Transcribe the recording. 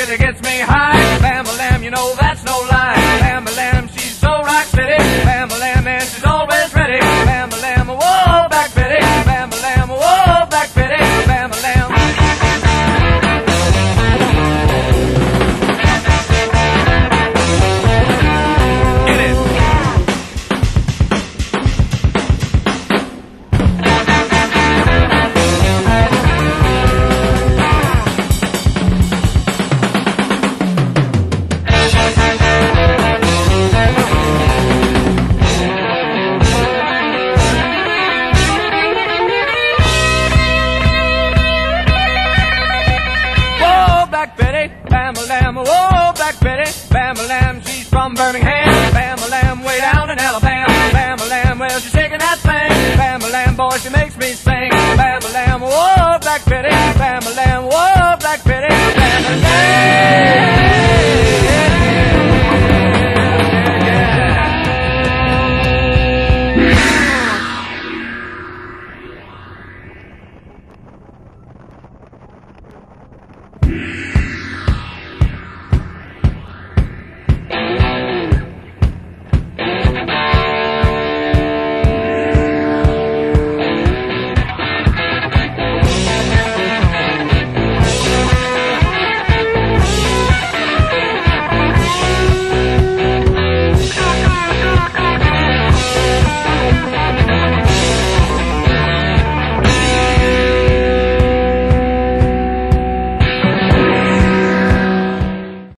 Betty gets me high. Bam-a-lam, you know that's no lie. Bam-a-lam, she's so rock steady. Bam-a-lam, and she's always ready. Bam-a-lam, whoa, back Betty. Bam-a-lam, whoa, back Betty. Bam-a-lam. Get it. Bam-a-lam, whoa, back Betty. Bam-a-lam, she's from Birmingham. Bam-a-lam, way down in Alabama. Bam-a-lam, well, she's shaking that thing. Bam-a-lam, boy, she makes me sing. Bam-a-lam, whoa, back Betty.